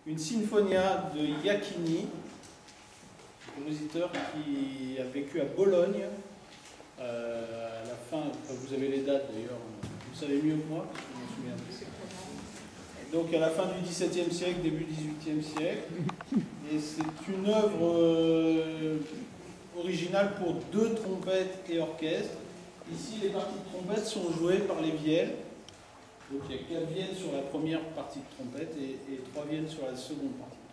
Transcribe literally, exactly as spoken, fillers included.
une sinfonia de Iachini, compositeur qui a vécu à Bologne, euh, à la fin, enfin, vous avez les dates d'ailleurs, vous savez mieux que moi, parce que je m'en souviens plus. Donc à la fin du dix-septième siècle, début du dix-huitième siècle, et c'est une œuvre euh, originale pour deux trompettes et orchestre. Ici, les parties de trompette sont jouées par les vielles. Donc il y a quatre vielles sur la première partie de trompette et, et trois vielles sur la seconde partie.